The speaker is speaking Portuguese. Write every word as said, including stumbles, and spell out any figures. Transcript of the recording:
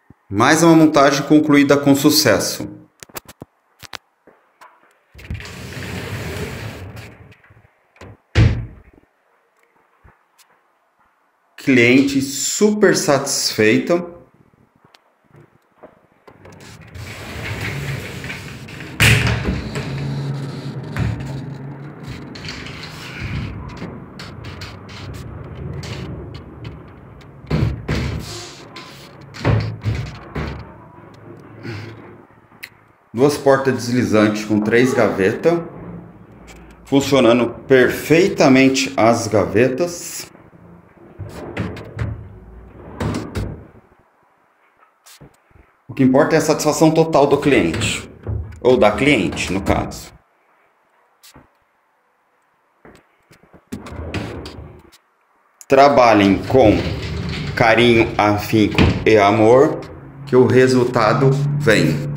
Mais uma montagem concluída com sucesso. Cliente super satisfeito. Duas portas deslizantes com três gavetas, funcionando perfeitamente as gavetas. O que importa é a satisfação total do cliente, ou da cliente, no caso. Trabalhem com carinho, afinco e amor, que o resultado vem.